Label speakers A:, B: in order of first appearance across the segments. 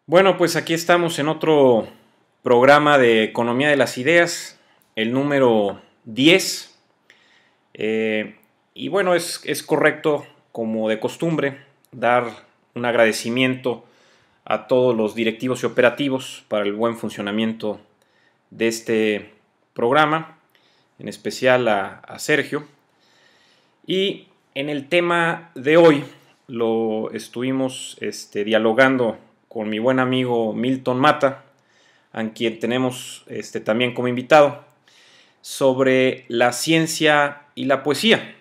A: Bueno, pues aquí estamos en otro programa de Economía de las Ideas, el número 10. Y bueno, es correcto, como de costumbre, dar un agradecimiento a todos los directivos y operativos para el buen funcionamiento de este programa, en especial a Sergio. Y en el tema de hoy lo estuvimos dialogando con mi buen amigo Milton Mata, a quien tenemos también como invitado, sobre la ciencia y la poesía.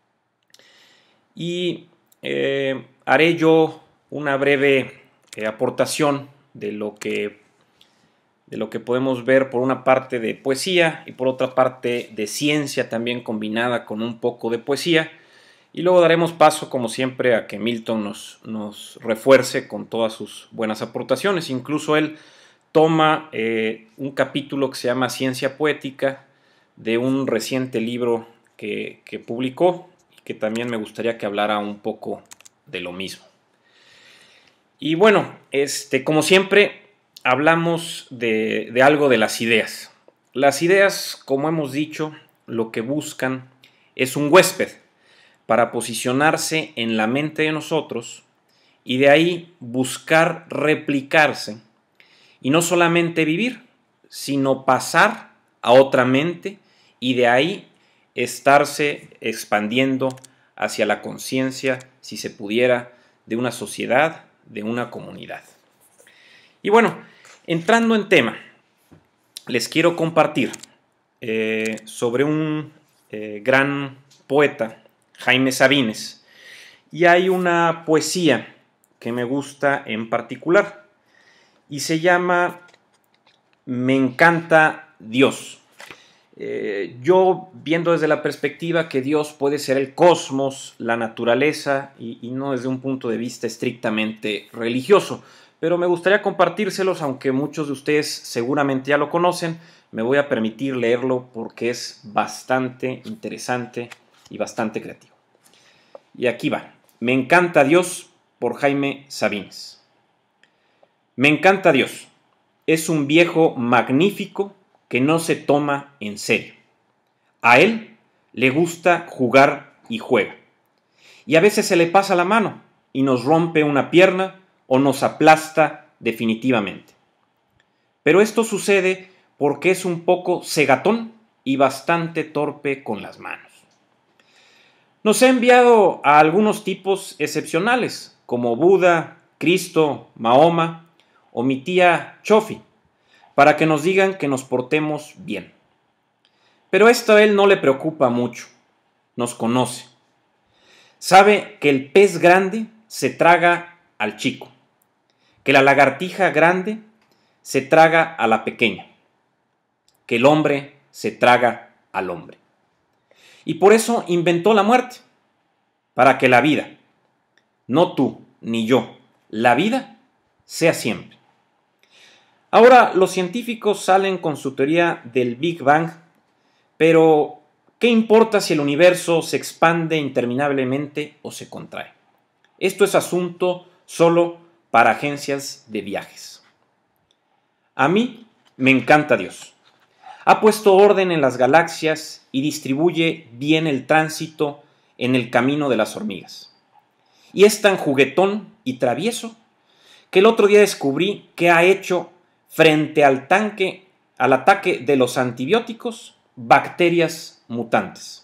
A: Y haré yo una breve aportación de lo que podemos ver por una parte de poesía y por otra parte de ciencia también combinada con un poco de poesía. Y luego daremos paso, como siempre, a que Milton nos refuerce con todas sus buenas aportaciones. Incluso él toma un capítulo que se llama Ciencia Poética de un reciente libro que publicó y que también me gustaría que hablara un poco de lo mismo. Y bueno, como siempre, hablamos de algo de las ideas. Las ideas, como hemos dicho, lo que buscan es un huésped para posicionarse en la mente de nosotros y de ahí buscar replicarse y no solamente vivir, sino pasar a otra mente y de ahí estarse expandiendo hacia la conciencia, si se pudiera, de una sociedad, de una comunidad. Y bueno, entrando en tema, les quiero compartir sobre un gran poeta, Jaime Sabines, y hay una poesía que me gusta en particular y se llama Me encanta Dios. Yo viendo desde la perspectiva que Dios puede ser el cosmos, la naturaleza y no desde un punto de vista estrictamente religioso, pero me gustaría compartírselos, aunque muchos de ustedes seguramente ya lo conocen, me voy a permitir leerlo porque es bastante interesante y bastante creativo. Y aquí va. Me encanta Dios, por Jaime Sabines. Me encanta Dios. Es un viejo magnífico que no se toma en serio. A él le gusta jugar y juega. Y a veces se le pasa la mano y nos rompe una pierna o nos aplasta definitivamente. Pero esto sucede porque es un poco cegatón y bastante torpe con las manos. Nos ha enviado a algunos tipos excepcionales, como Buda, Cristo, Mahoma o mi tía Chofi, para que nos digan que nos portemos bien. Pero esto a él no le preocupa mucho, nos conoce. Sabe que el pez grande se traga al chico, que la lagartija grande se traga a la pequeña, que el hombre se traga al hombre. Y por eso inventó la muerte, para que la vida, no tú ni yo, la vida sea siempre. Ahora los científicos salen con su teoría del Big Bang, pero ¿qué importa si el universo se expande interminablemente o se contrae? Esto es asunto solo para agencias de viajes. A mí me encanta Dios. Ha puesto orden en las galaxias y distribuye bien el tránsito en el camino de las hormigas. Y es tan juguetón y travieso que el otro día descubrí que ha hecho frente al ataque de los antibióticos bacterias mutantes.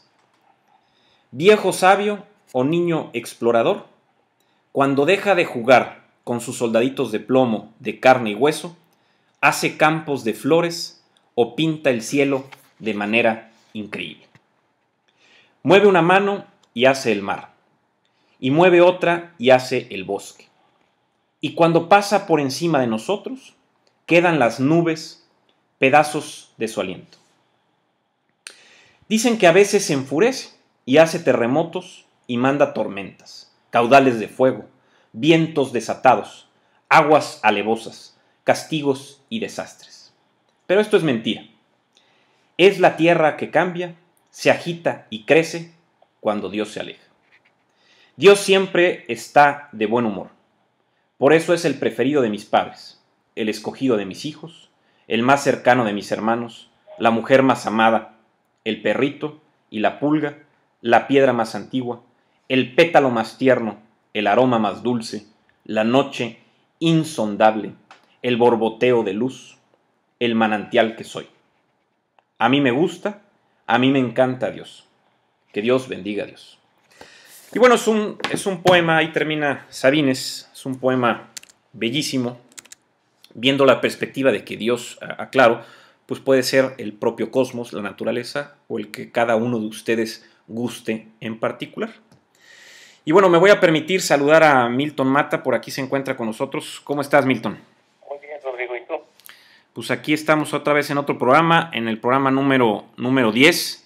A: Viejo sabio o niño explorador, cuando deja de jugar con sus soldaditos de plomo de carne y hueso, hace campos de flores o pinta el cielo de manera increíble. Mueve una mano y hace el mar, y mueve otra y hace el bosque. Y cuando pasa por encima de nosotros, quedan las nubes, pedazos de su aliento. Dicen que a veces se enfurece y hace terremotos y manda tormentas, caudales de fuego, vientos desatados, aguas alevosas, castigos y desastres. Pero esto es mentira. Es la tierra que cambia, se agita y crece cuando Dios se aleja. Dios siempre está de buen humor. Por eso es el preferido de mis padres, el escogido de mis hijos, el más cercano de mis hermanos, la mujer más amada, el perrito y la pulga, la piedra más antigua, el pétalo más tierno, el aroma más dulce, la noche insondable, el borboteo de luz, el manantial que soy. A mí me gusta, a mí me encanta Dios. Que Dios bendiga a Dios. Y bueno, es un poema, ahí termina Sabines, es un poema bellísimo, viendo la perspectiva de que Dios, aclaro, pues puede ser el propio cosmos, la naturaleza, o el que cada uno de ustedes guste en particular. Y bueno, me voy a permitir saludar a Milton Mata, por aquí se encuentra con nosotros. ¿Cómo estás, Milton?
B: Muy bien, Rodrigo, ¿y tú?
A: Pues aquí estamos otra vez en otro programa, en el programa número 10.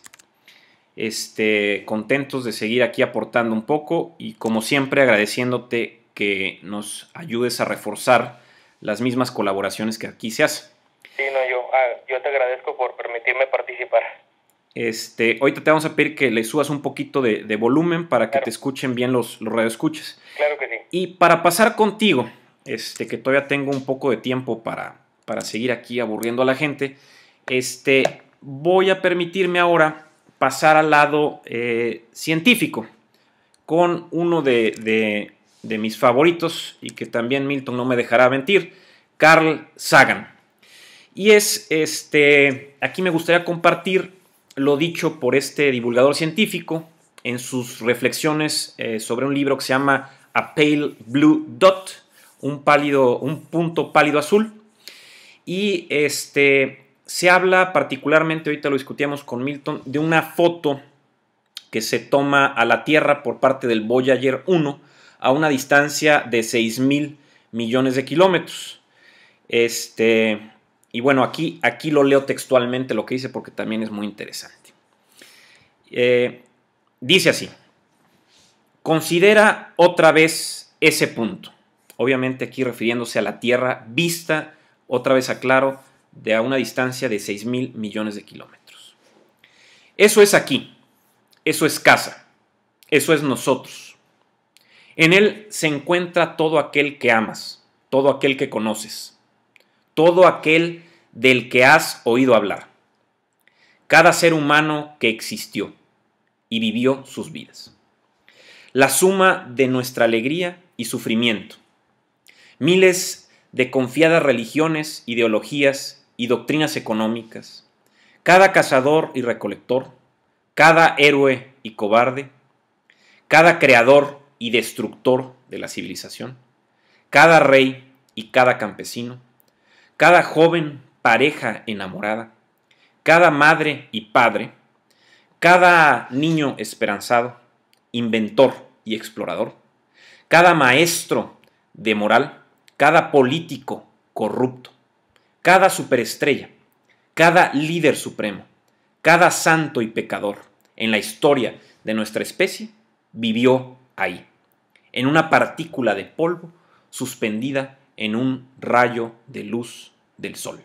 A: Contentos de seguir aquí aportando un poco y como siempre agradeciéndote que nos ayudes a reforzar las mismas colaboraciones que aquí se hacen.
B: Sí, no, yo te agradezco por permitirme participar.
A: Ahorita te vamos a pedir que le subas un poquito de volumen para que
B: Claro.
A: te escuchen bien los radioescuchas.
B: Claro que sí.
A: Y para pasar contigo, que todavía tengo un poco de tiempo para seguir aquí aburriendo a la gente, voy a permitirme ahora pasar al lado científico con uno de mis favoritos y que también Milton no me dejará mentir, Carl Sagan. Y aquí me gustaría compartir lo dicho por este divulgador científico en sus reflexiones sobre un libro que se llama A Pale Blue Dot, un punto pálido azul. Y se habla particularmente, ahorita lo discutíamos con Milton, de una foto que se toma a la Tierra por parte del Voyager 1 a una distancia de 6,000 millones de kilómetros. Y bueno, aquí lo leo textualmente lo que dice porque también es muy interesante. Dice así: considera otra vez ese punto. Obviamente aquí refiriéndose a la Tierra vista, otra vez aclaro, de a una distancia de 6,000 millones de kilómetros. Eso es aquí, eso es casa, eso es nosotros. En él se encuentra todo aquel que amas, todo aquel que conoces, todo aquel del que has oído hablar, cada ser humano que existió y vivió sus vidas. La suma de nuestra alegría y sufrimiento, miles de confiadas religiones, ideologías y doctrinas económicas, cada cazador y recolector, cada héroe y cobarde, cada creador y destructor de la civilización, cada rey y cada campesino, cada joven pareja enamorada, cada madre y padre, cada niño esperanzado, inventor y explorador, cada maestro de moral, cada político corrupto, cada superestrella, cada líder supremo, cada santo y pecador en la historia de nuestra especie vivió ahí, en una partícula de polvo suspendida en un rayo de luz del sol.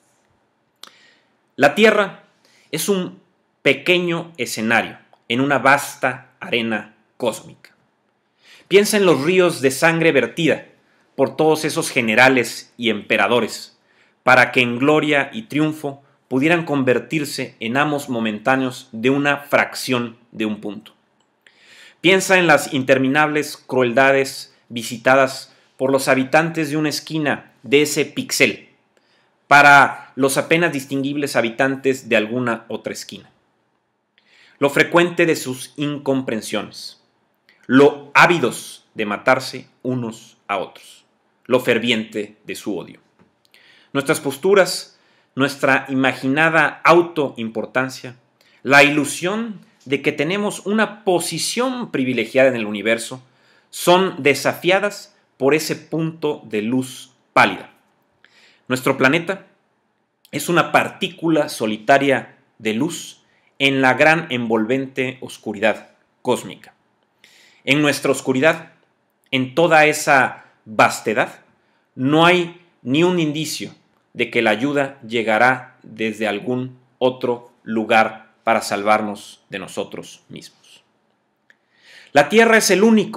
A: La Tierra es un pequeño escenario en una vasta arena cósmica. Piensa en los ríos de sangre vertida por todos esos generales y emperadores, para que en gloria y triunfo pudieran convertirse en amos momentáneos de una fracción de un punto. Piensa en las interminables crueldades visitadas por los habitantes de una esquina de ese píxel, para los apenas distinguibles habitantes de alguna otra esquina. Lo frecuente de sus incomprensiones, lo ávidos de matarse unos a otros, lo ferviente de su odio. Nuestras posturas, nuestra imaginada autoimportancia, la ilusión de que tenemos una posición privilegiada en el universo, son desafiadas por ese punto de luz pálida. Nuestro planeta es una partícula solitaria de luz en la gran envolvente oscuridad cósmica. En nuestra oscuridad, en toda esa vastedad, no hay ni un indicio de que la ayuda llegará desde algún otro lugar para salvarnos de nosotros mismos. La Tierra es el único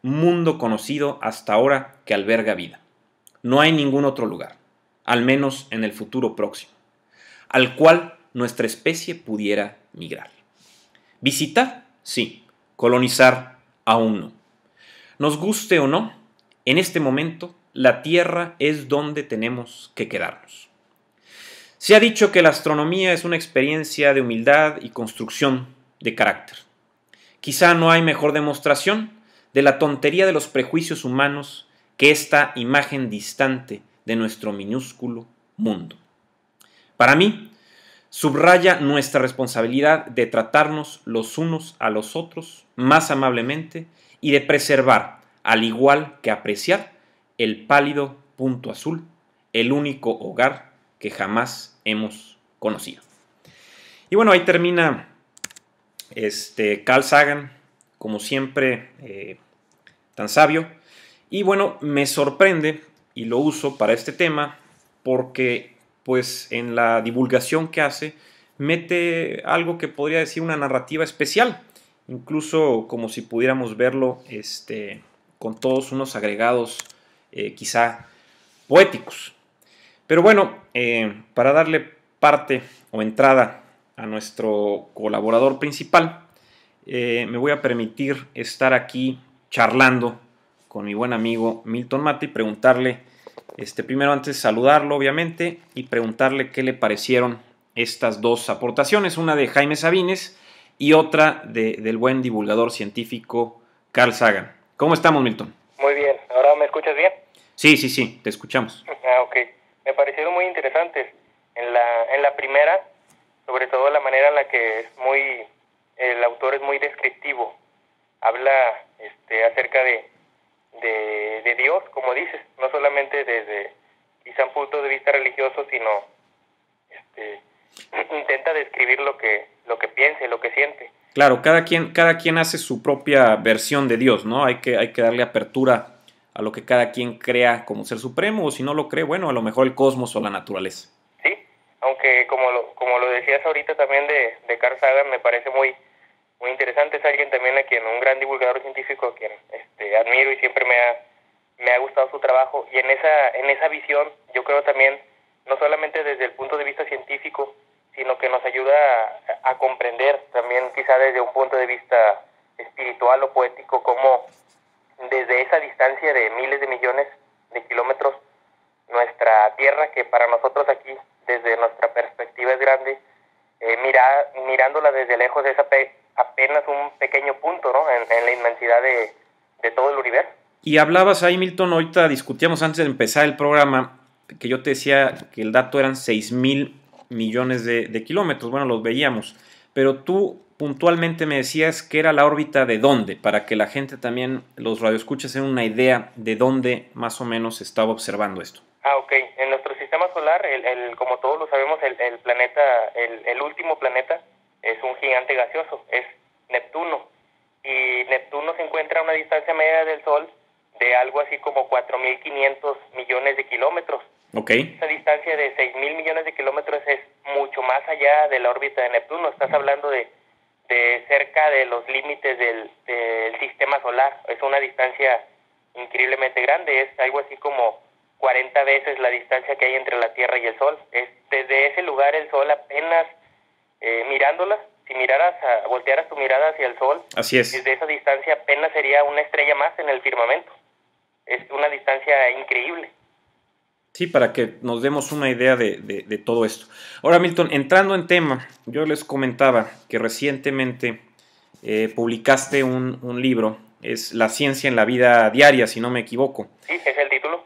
A: mundo conocido hasta ahora que alberga vida. No hay ningún otro lugar, al menos en el futuro próximo, al cual nuestra especie pudiera migrar. Visitar, sí. Colonizar, aún no. Nos guste o no, en este momento la Tierra es donde tenemos que quedarnos. Se ha dicho que la astronomía es una experiencia de humildad y construcción de carácter. Quizá no hay mejor demostración de la tontería de los prejuicios humanos que esta imagen distante de nuestro minúsculo mundo. Para mí, subraya nuestra responsabilidad de tratarnos los unos a los otros más amablemente y de preservar, al igual que apreciar, el pálido punto azul, el único hogar que jamás hemos conocido. Y bueno, ahí termina Carl Sagan, como siempre, tan sabio. Y bueno, me sorprende y lo uso para este tema porque pues en la divulgación que hace mete algo que podría decir una narrativa especial, incluso como si pudiéramos verlo con todos unos agregados quizá poéticos. Pero bueno, para darle parte o entrada a nuestro colaborador principal, me voy a permitir estar aquí charlando con mi buen amigo Milton Mata y preguntarle, primero antes de saludarlo obviamente, y preguntarle qué le parecieron estas dos aportaciones, una de Jaime Sabines y otra del buen divulgador científico Carl Sagan. ¿Cómo estamos, Milton?
B: Muy bien. ¿Ahora me escuchas bien?
A: Sí, te escuchamos.
B: Ok. Me parecieron muy interesantes. En la primera, sobre todo la manera en la que el autor es muy descriptivo. Habla acerca de Dios, como dices, no solamente desde quizá un punto de vista religioso, sino intenta describir lo que piensa y lo que siente.
A: Claro, cada quien hace su propia versión de Dios, ¿no? Hay que darle apertura a lo que cada quien crea como ser supremo, o si no lo cree, bueno, a lo mejor el cosmos o la naturaleza.
B: Sí, aunque como lo decías ahorita también de Carl Sagan, me parece muy interesante. Es alguien también un gran divulgador científico, a quien admiro y siempre me ha gustado su trabajo. Y en esa visión, yo creo también, no solamente desde el punto de vista científico, sino que nos ayuda a comprender también quizá desde un punto de vista espiritual o poético, cómo desde esa distancia de miles de millones de kilómetros, nuestra Tierra, que para nosotros aquí, desde nuestra perspectiva es grande, mirándola desde lejos es apenas un pequeño punto, ¿no? en la inmensidad de todo el universo.
A: Y hablabas ahí, Milton, ahorita discutíamos antes de empezar el programa, que yo te decía que el dato eran 6,000 millones de kilómetros, bueno, los veíamos, pero tú puntualmente me decías que era la órbita de dónde, para que la gente también, los radioescuchas, tengan una idea de dónde más o menos se estaba observando esto.
B: Ok. En nuestro sistema solar, como todos lo sabemos, el planeta, el último planeta, es un gigante gaseoso, es Neptuno. Y Neptuno se encuentra a una distancia media del Sol de algo así como 4.500 millones de kilómetros.
A: Okay.
B: Esa distancia de 6.000 millones de kilómetros es mucho más allá de la órbita de Neptuno. Estás hablando de cerca de los límites del sistema solar. Es una distancia increíblemente grande. Es algo así como 40 veces la distancia que hay entre la Tierra y el Sol. Desde ese lugar el Sol apenas mirándola, si voltearas tu mirada hacia el Sol,
A: así es,
B: desde esa distancia apenas sería una estrella más en el firmamento. Es una distancia increíble.
A: Sí, para que nos demos una idea de todo esto. Ahora, Milton, entrando en tema, yo les comentaba que recientemente publicaste un libro, es La ciencia en la vida diaria, si no me equivoco.
B: Sí, es el título.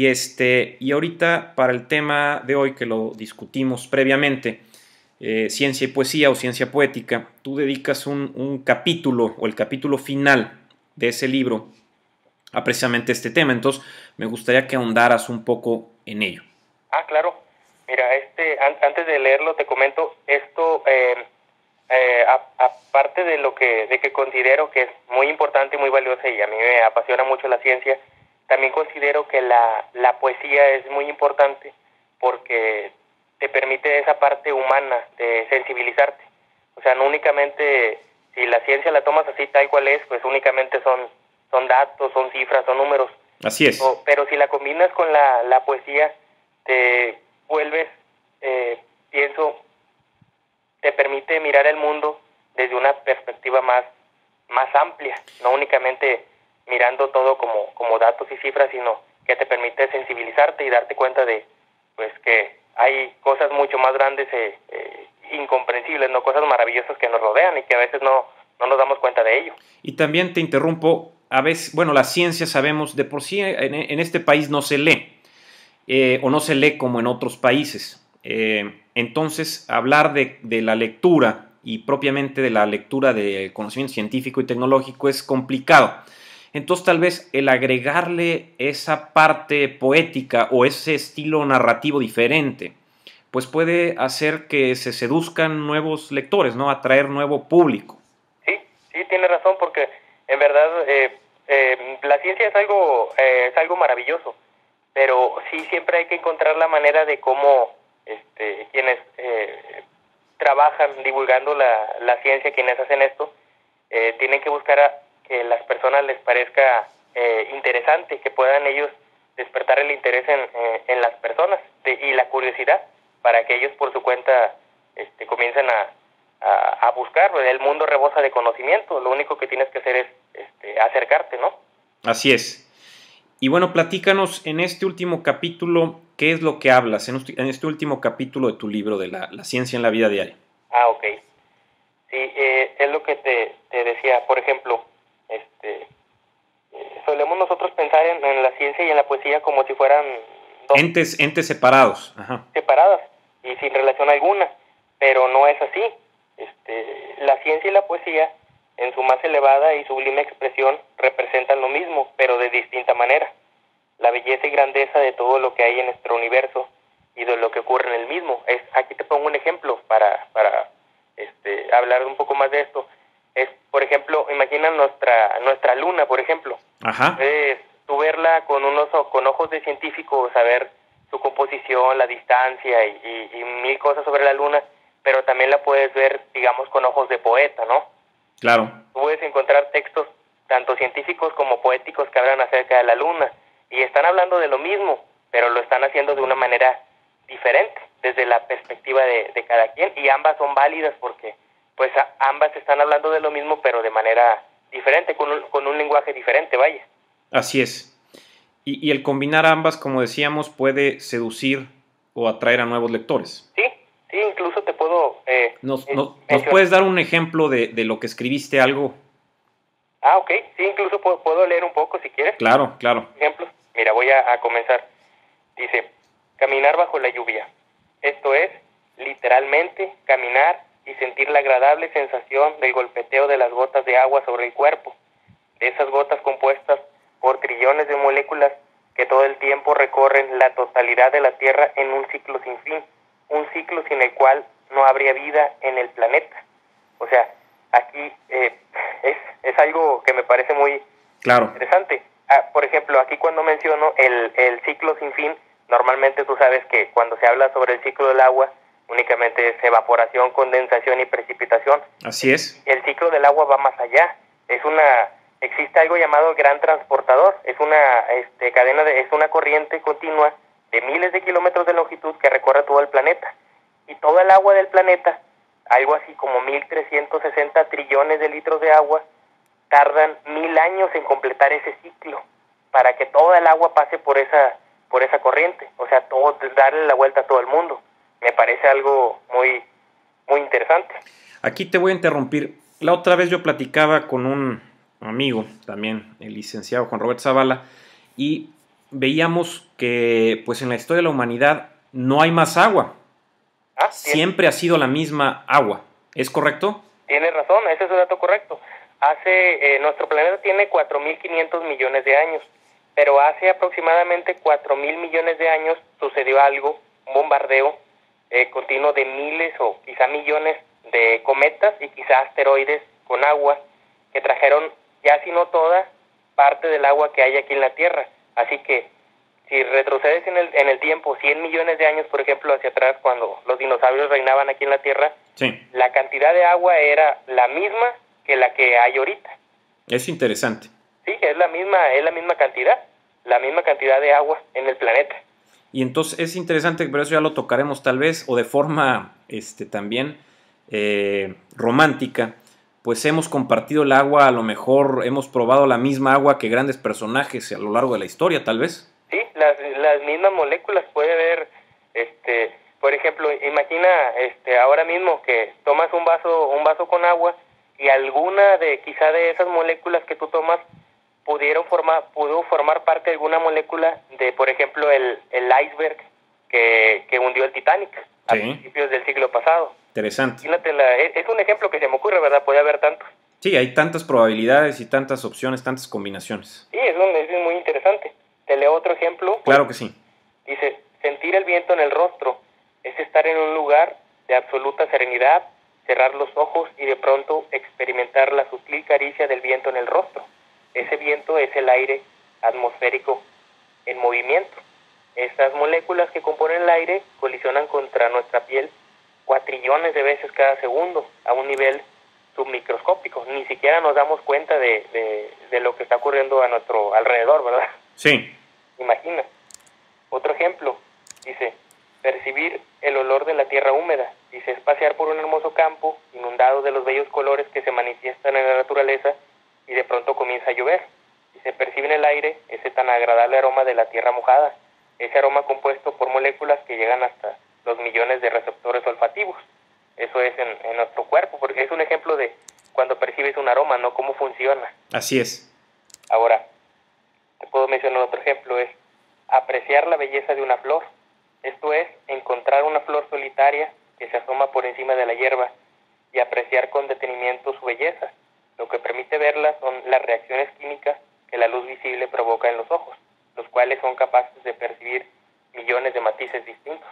A: Y ahorita, para el tema de hoy, que lo discutimos previamente, ciencia y poesía o ciencia poética, tú dedicas un capítulo o el capítulo final de ese libro a precisamente este tema. Entonces, me gustaría que ahondaras un poco en ello.
B: Ah, claro. Mira, antes de leerlo te comento esto, aparte de que considero que es muy importante y muy valiosa y a mí me apasiona mucho la ciencia, también considero que la poesía es muy importante porque te permite esa parte humana de sensibilizarte. O sea, no únicamente, si la ciencia la tomas así tal cual es, pues únicamente son son datos, son cifras, son números.
A: Así es.
B: Pero si la combinas con la poesía, te vuelves, pienso, te permite mirar el mundo desde una perspectiva más amplia, no únicamente mirando todo como datos y cifras, sino que te permite sensibilizarte y darte cuenta de pues que hay cosas mucho más grandes, incomprensibles, no, cosas maravillosas que nos rodean y que a veces no nos damos cuenta de ello.
A: Y también te interrumpo, a veces, bueno, la ciencia sabemos, de por sí en este país no se lee, o no se lee como en otros países. Entonces, hablar de la lectura y propiamente de la lectura de conocimiento científico y tecnológico es complicado. Entonces, tal vez el agregarle esa parte poética o ese estilo narrativo diferente, pues puede hacer que se seduzcan nuevos lectores, ¿no? Atraer nuevo público.
B: Sí, tiene razón, porque en verdad la ciencia es algo maravilloso, pero sí siempre hay que encontrar la manera de cómo quienes trabajan divulgando la ciencia, quienes hacen esto, tienen que buscar que las personas les parezca interesante, que puedan ellos despertar el interés en las personas y la curiosidad, para que ellos por su cuenta comiencen a buscar. El mundo rebosa de conocimiento, lo único que tienes que hacer es acercarte, ¿no?
A: Así es. Y bueno, platícanos en este último capítulo, ¿qué es lo que hablas en este último capítulo de tu libro de la ciencia en la vida diaria?
B: Ok. Sí, es lo que te decía. Por ejemplo, solemos nosotros pensar en la ciencia y en la poesía como si fueran dos
A: entes separados. Ajá.
B: separadas y sin relación alguna, pero no es así. La ciencia y la poesía, en su más elevada y sublime expresión, representan lo mismo, pero de distinta manera. La belleza y grandeza de todo lo que hay en nuestro universo y de lo que ocurre en el mismo. Aquí te pongo un ejemplo para hablar un poco más de esto. Por ejemplo, imagina nuestra luna, por ejemplo.
A: Ajá.
B: Puedes tú verla con ojos de científico, saber su composición, la distancia y mil cosas sobre la luna, pero también la puedes ver, digamos, con ojos de poeta, ¿no?
A: Claro.
B: Tú puedes encontrar textos tanto científicos como poéticos que hablan acerca de la luna y están hablando de lo mismo, pero lo están haciendo de una manera diferente, desde la perspectiva de cada quien, y ambas son válidas porque pues ambas están hablando de lo mismo, pero de manera diferente, con un lenguaje diferente, vaya.
A: Así es. Y el combinar ambas, como decíamos, puede seducir o atraer a nuevos lectores.
B: Sí, incluso te puedo...
A: ¿Nos puedes dar un ejemplo de lo que escribiste, algo?
B: Ok, sí, incluso puedo leer un poco si quieres.
A: Claro.
B: Ejemplos. Mira, voy a comenzar. Dice, caminar bajo la lluvia. Esto es, literalmente, caminar y sentir la agradable sensación del golpeteo de las gotas de agua sobre el cuerpo. De esas gotas compuestas por trillones de moléculas que todo el tiempo recorren la totalidad de la Tierra en un ciclo sin fin. Un ciclo sin el cual no habría vida en el planeta. O sea, aquí es algo que me parece muy interesante. Por ejemplo, aquí cuando menciono el ciclo sin fin, normalmente tú sabes que cuando se habla sobre el ciclo del agua, únicamente es evaporación, condensación y precipitación.
A: Así es.
B: El ciclo del agua va más allá. Existe algo llamado gran transportador. Es una es una corriente continua de miles de kilómetros de longitud que recorre todo el planeta. Y toda el agua del planeta, algo así como 1.360 trillones de litros de agua, tardan 1.000 años en completar ese ciclo para que toda el agua pase por esa corriente. O sea, darle la vuelta a todo el mundo. Me parece algo muy, muy interesante.
A: Aquí te voy a interrumpir. La otra vez yo platicaba con un amigo, también el licenciado Juan Roberto Zavala, y veíamos que pues en la historia de la humanidad no hay más agua. Siempre ha sido la misma agua. ¿Es correcto?
B: Tienes razón, ese es un dato correcto. Nuestro planeta tiene 4.500 millones de años, pero hace aproximadamente 4.000 millones de años sucedió algo, un bombardeo continuo de miles o quizá millones de cometas y quizá asteroides con agua que trajeron, ya si no toda, parte del agua que hay aquí en la Tierra. Así que si retrocedes en el tiempo 100 millones de años, por ejemplo, hacia atrás, cuando los dinosaurios reinaban aquí en la Tierra,
A: sí,
B: la cantidad de agua era la misma que la que hay ahorita.
A: Es interesante.
B: Sí, es la misma cantidad de agua en el planeta.
A: Y entonces es interesante, pero eso ya lo tocaremos tal vez, o de forma también romántica, pues hemos compartido el agua, a lo mejor hemos probado la misma agua que grandes personajes a lo largo de la historia, tal vez.
B: Sí, las mismas moléculas puede haber, por ejemplo, imagina ahora mismo que tomas un vaso con agua y alguna quizá de esas moléculas que tú tomas pudo formar parte de alguna molécula de, por ejemplo, el iceberg que hundió el Titanic a principios del siglo pasado.
A: Interesante.
B: Es un ejemplo que se me ocurre, ¿verdad? Puede haber tantos.
A: Sí, hay tantas probabilidades y tantas opciones, tantas combinaciones.
B: Sí, es muy interesante. Te leo otro ejemplo.
A: Claro que sí.
B: Dice, sentir el viento en el rostro es estar en un lugar de absoluta serenidad, cerrar los ojos y de pronto experimentar la sutil caricia del viento en el rostro. Ese viento es el aire atmosférico en movimiento. Estas moléculas que componen el aire colisionan contra nuestra piel cuatrillones de veces cada segundo a un nivel submicroscópico. Ni siquiera nos damos cuenta de lo que está ocurriendo a nuestro alrededor, ¿verdad?
A: Sí.
B: Imagina. Otro ejemplo, dice, percibir el olor de la tierra húmeda. Dice, es pasear por un hermoso campo inundado de los bellos colores que se manifiestan en la naturaleza y de pronto comienza a llover. Y se percibe en el aire ese tan agradable aroma de la tierra mojada, ese aroma compuesto por moléculas que llegan hasta los millones de receptores olfativos. Eso es en nuestro cuerpo, porque es un ejemplo de cuando percibes un aroma, ¿no? Cómo funciona.
A: Así es.
B: Ahora, te puedo mencionar otro ejemplo, es apreciar la belleza de una flor. Esto es encontrar una flor solitaria que se asoma por encima de la hierba y apreciar con detenimiento su belleza. Lo que permite verla son las reacciones químicas que la luz visible provoca en los ojos, los cuales son capaces de percibir millones de matices distintos.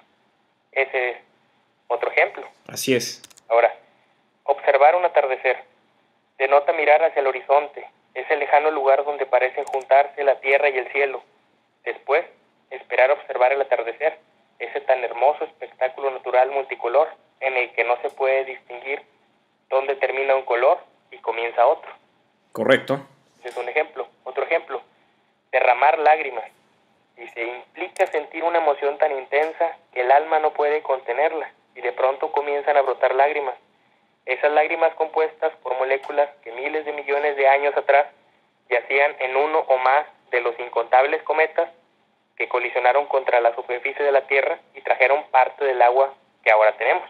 B: Ese es otro ejemplo.
A: Así es.
B: Ahora, observar un atardecer denota mirar hacia el horizonte, ese lejano lugar donde parecen juntarse la tierra y el cielo. Después, esperar observar el atardecer, ese tan hermoso espectáculo natural multicolor en el que no se puede distinguir dónde termina un color y comienza otro.
A: Correcto.
B: Ese es un ejemplo. Otro ejemplo, derramar lágrimas. Dice, implica sentir una emoción tan intensa que el alma no puede contenerla y de pronto comienzan a brotar lágrimas. Esas lágrimas compuestas por moléculas que miles de millones de años atrás yacían en uno o más de los incontables cometas que colisionaron contra la superficie de la Tierra y trajeron parte del agua que ahora tenemos.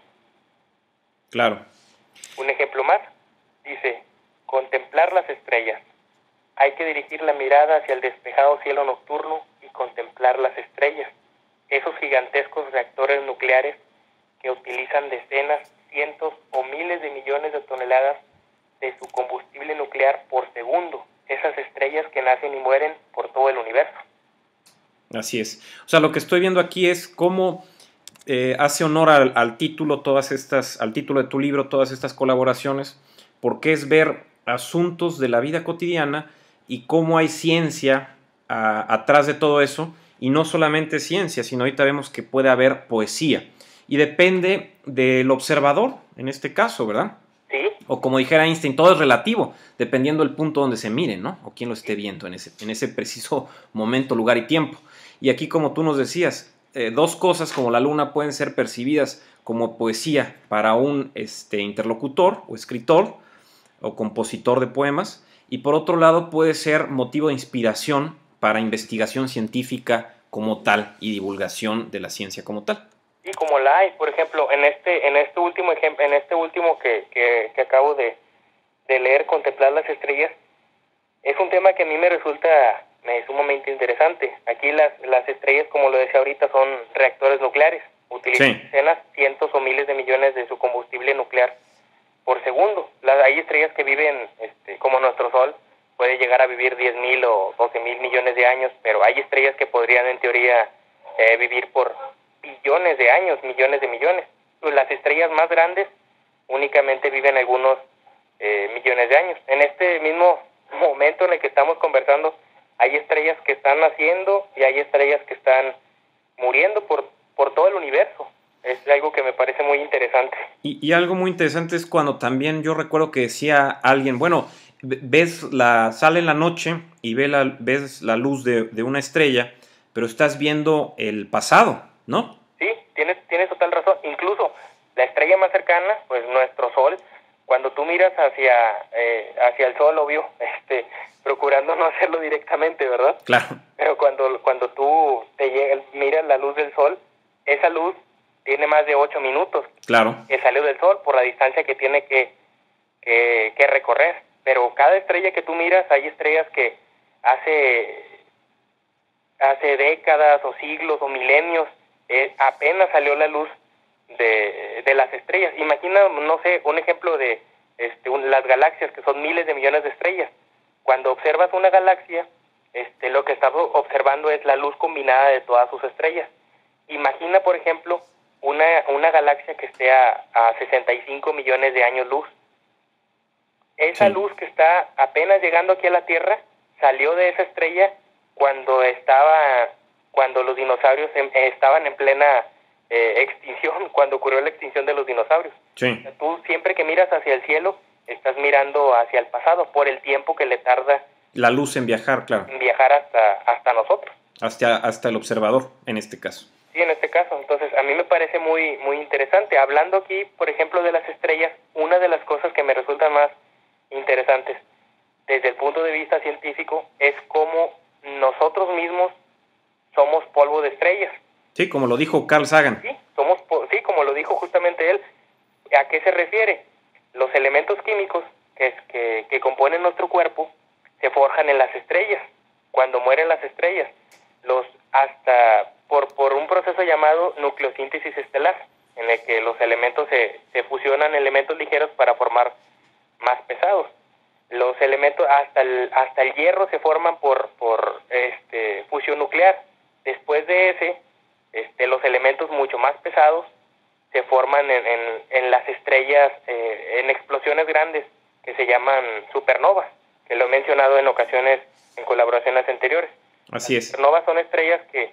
A: Claro.
B: Un ejemplo más, dice, contemplar las estrellas. Hay que dirigir la mirada hacia el despejado cielo nocturno y contemplar las estrellas, esos gigantescos reactores nucleares que utilizan decenas, cientos o miles de millones de toneladas de su combustible nuclear por segundo, esas estrellas que nacen y mueren por todo el universo.
A: Así es. O sea, lo que estoy viendo aquí es cómo hace honor al título, al título de tu libro, todas estas colaboraciones, porque es ver asuntos de la vida cotidiana y cómo hay ciencia atrás de todo eso, y no solamente ciencia, sino ahorita vemos que puede haber poesía. Y depende del observador, en este caso, ¿verdad?
B: Sí.
A: O como dijera Einstein, todo es relativo, dependiendo del punto donde se mire, ¿no? O quién lo esté viendo en ese preciso momento, lugar y tiempo. Y aquí, como tú nos decías, dos cosas como la luna pueden ser percibidas como poesía para un interlocutor o escritor o compositor de poemas, y por otro lado puede ser motivo de inspiración para investigación científica como tal y divulgación de la ciencia como tal.
B: Y como la hay, por ejemplo, en este último ejemplo, en este último que acabo de leer, contemplar las estrellas, es un tema que a mí me resulta sumamente interesante. Aquí las estrellas, como lo decía ahorita, son reactores nucleares. Utilizan decenas, cientos o miles de millones de su combustible nuclear por segundo. Hay estrellas que viven, como nuestro Sol, puede llegar a vivir 10.000 o 12.000 millones de años, pero hay estrellas que podrían en teoría vivir por billones de años, millones de millones. Las estrellas más grandes únicamente viven algunos millones de años. En este mismo momento en el que estamos conversando, hay estrellas que están naciendo y hay estrellas que están muriendo por todo el universo. Es algo que me parece muy interesante.
A: Y algo muy interesante es cuando también yo recuerdo que decía alguien, bueno, sale en la noche y ves la luz de una estrella, pero estás viendo el pasado, ¿no?
B: Sí, tienes total razón. Incluso la estrella más cercana, pues nuestro Sol, cuando tú miras hacia el Sol, obvio, procurando no hacerlo directamente, ¿verdad?
A: Claro.
B: Pero cuando tú miras la luz del Sol, esa luz tiene más de 8 minutos.
A: Claro.
B: Que salió del Sol por la distancia que tiene que recorrer. Pero cada estrella que tú miras, hay estrellas que hace décadas o siglos o milenios apenas salió la luz de las estrellas. Imagina, no sé, un ejemplo de las galaxias, que son miles de millones de estrellas. Cuando observas una galaxia, lo que estás observando es la luz combinada de todas sus estrellas. Imagina, por ejemplo, una galaxia que esté a 65 millones de años luz. Esa luz que está apenas llegando aquí a la Tierra salió de esa estrella cuando los dinosaurios estaban en plena extinción, cuando ocurrió la extinción de los dinosaurios.
A: Sí.
B: Tú siempre que miras hacia el cielo, estás mirando hacia el pasado por el tiempo que le tarda
A: la luz en viajar, claro.
B: En viajar hasta nosotros.
A: Hasta el observador, en este caso.
B: Sí, en este caso. Entonces, a mí me parece muy, muy interesante. Hablando aquí, por ejemplo, de las estrellas, una de las cosas que me resultan más interesantes desde el punto de vista científico es cómo nosotros mismos somos polvo de estrellas.
A: Sí, como lo dijo Carl Sagan.
B: Sí, como lo dijo justamente él. ¿A qué se refiere? Los elementos químicos que componen nuestro cuerpo se forjan en las estrellas. Cuando mueren las estrellas, por un proceso llamado nucleosíntesis estelar, en el que los elementos se fusionan elementos ligeros para formar más pesados. Los elementos hasta el hierro se forman por fusión nuclear. Después de los elementos mucho más pesados se forman en las estrellas en explosiones grandes que se llaman supernovas, que lo he mencionado en ocasiones en colaboraciones anteriores.
A: Así es.
B: Las supernovas son estrellas que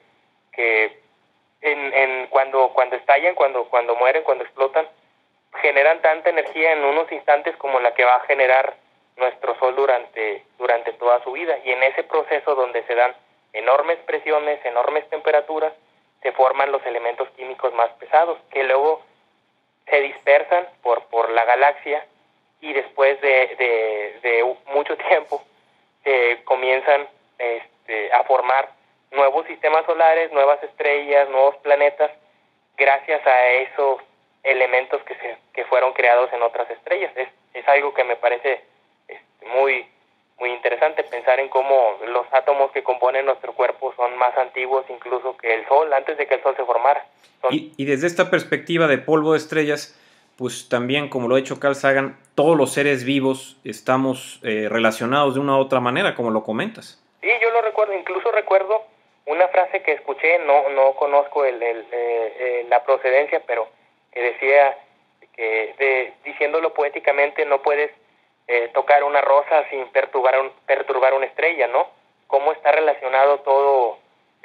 B: cuando estallan, cuando mueren, cuando explotan, generan tanta energía en unos instantes como la que va a generar nuestro Sol durante toda su vida. Y en ese proceso donde se dan enormes presiones, enormes temperaturas, se forman los elementos químicos más pesados, que luego se dispersan por la galaxia y después de mucho tiempo se comienzan a formar nuevos sistemas solares, nuevas estrellas, nuevos planetas, gracias a esos elementos que fueron creados en otras estrellas. Es algo que me parece muy, muy interesante, pensar en cómo los átomos que componen nuestro cuerpo son más antiguos incluso que el Sol, antes de que el Sol se formara.
A: Y desde esta perspectiva de polvo de estrellas, pues también, como lo ha hecho Carl Sagan, todos los seres vivos estamos relacionados de una u otra manera, como lo comentas.
B: Sí, yo lo recuerdo, incluso recuerdo una frase que escuché, no conozco la procedencia, pero que decía diciéndolo poéticamente, no puedes tocar una rosa sin perturbar una estrella, ¿no? Cómo está relacionado todo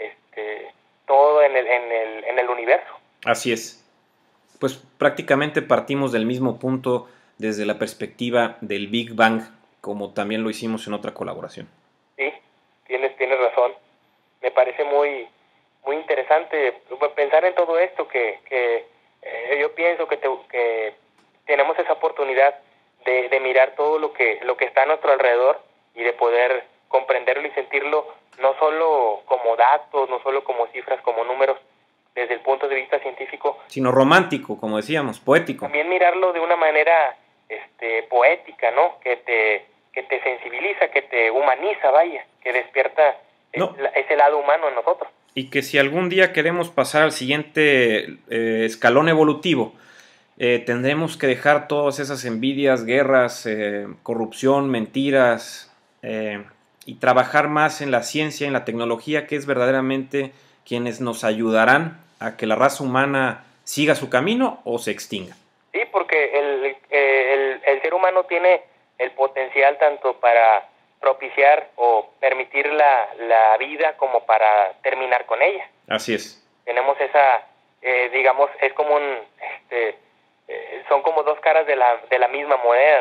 B: en el universo.
A: Así es. Pues prácticamente partimos del mismo punto desde la perspectiva del Big Bang, como también lo hicimos en otra colaboración.
B: Sí, tienes razón. Me parece muy, muy interesante pensar en todo esto, que yo pienso que tenemos esa oportunidad de mirar todo lo que está a nuestro alrededor y de poder comprenderlo y sentirlo no solo como datos, no solo como cifras, como números desde el punto de vista científico,
A: sino romántico, como decíamos, poético.
B: También mirarlo de una manera poética, ¿no? Que te sensibiliza, que te humaniza, vaya, que despierta ese lado humano en nosotros.
A: Y que si algún día queremos pasar al siguiente escalón evolutivo, tendremos que dejar todas esas envidias, guerras, corrupción, mentiras, y trabajar más en la ciencia, en la tecnología, que es verdaderamente quienes nos ayudarán a que la raza humana siga su camino o se extinga.
B: Sí, porque el ser humano tiene el potencial tanto para propiciar o permitir la vida como para terminar con ella.
A: Así es.
B: Tenemos esa, digamos, es como son como dos caras de la misma moneda, ¿no?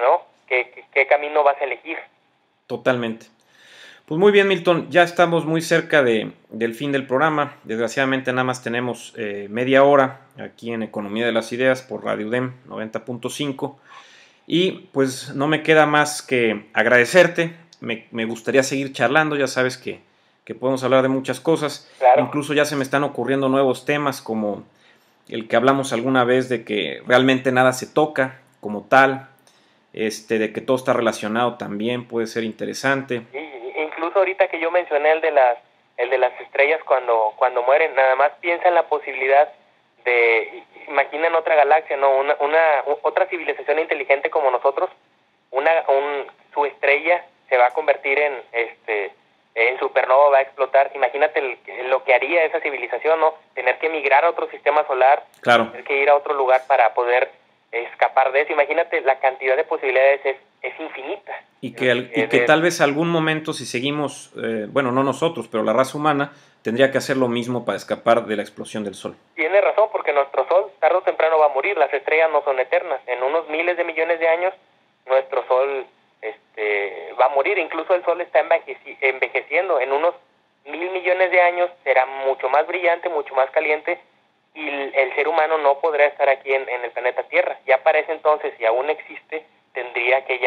B: qué camino vas a elegir.
A: Totalmente. Pues muy bien, Milton, ya estamos muy cerca del fin del programa. Desgraciadamente nada más tenemos media hora aquí en Economía de las Ideas por Radio UDEM 90.5. Y pues no me queda más que agradecerte. Me gustaría seguir charlando, ya sabes que podemos hablar de muchas cosas.
B: Claro.
A: Incluso ya se me están ocurriendo nuevos temas como el que hablamos alguna vez de que realmente nada se toca como tal, de que todo está relacionado también puede ser interesante.
B: Incluso ahorita que yo mencioné el de las estrellas cuando mueren, nada más piensa en la posibilidad de, imagina en otra galaxia, ¿no? Otra civilización inteligente como nosotros, su estrella se va a convertir en supernova, va a explotar. Imagínate lo que haría esa civilización, ¿no? Tener que migrar a otro sistema solar,
A: claro,
B: tener que ir a otro lugar para poder escapar de eso. Imagínate, la cantidad de posibilidades es infinita.
A: Y que tal vez algún momento, si seguimos, bueno, no nosotros, pero la raza humana, tendría que hacer lo mismo para escapar de la explosión del Sol.
B: Tiene razón, porque nuestro Sol tarde o temprano va a morir. Las estrellas no son eternas. En unos miles de millones de años, nuestro Sol va a morir. Incluso el Sol está envejeciendo. En unos 1,000 millones de años será mucho más brillante, mucho más caliente, y el ser humano no podrá estar aquí en el planeta Tierra. Ya para ese entonces, si aún existe, tendría que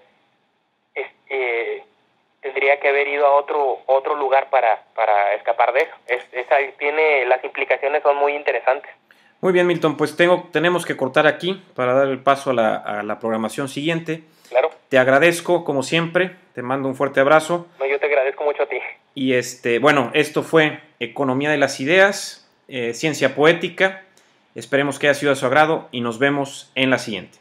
B: haber ido a otro lugar para escapar de eso. Las implicaciones son muy interesantes.
A: Muy bien, Milton, pues tenemos que cortar aquí para dar el paso a la programación siguiente.
B: Claro.
A: Te agradezco, como siempre, te mando un fuerte abrazo.
B: No, yo te agradezco mucho a ti.
A: Y bueno, esto fue Economía de las Ideas, Ciencia Poética. Esperemos que haya sido de su agrado y nos vemos en la siguiente.